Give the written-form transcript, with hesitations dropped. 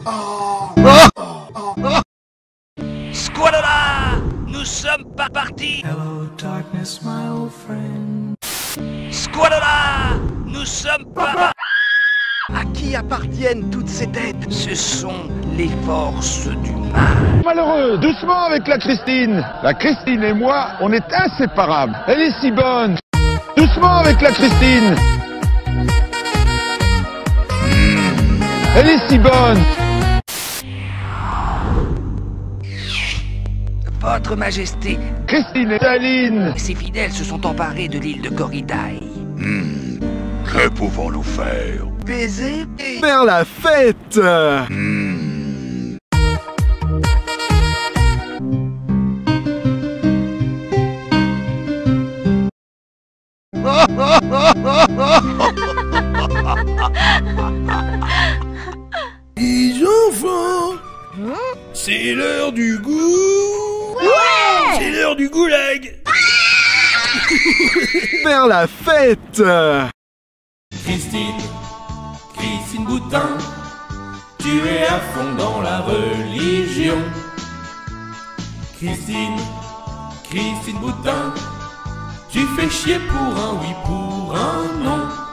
Squalala! Nous sommes pas partis! Hello, darkness, my old friend. Squalala! Nous sommes pas... À qui appartiennent toutes ces têtes? Ce sont les forces du mal. Malheureux, doucement avec la Christine. La Christine et moi, on est inséparables. Elle est si bonne. Doucement avec la Christine. Elle est si bonne. Votre Majesté, Christine et Aline. ses fidèles se sont emparés de l'île de Corridae. Que pouvons-nous faire? Baiser et... Faire la fête. Les enfants, c'est l'heure du goût. Ouais. C'est l'heure du goulag. Faire la fête. Christine, Christine Boutin, tu es à fond dans la religion. Christine, Christine Boutin, tu fais chier pour un oui, pour un non.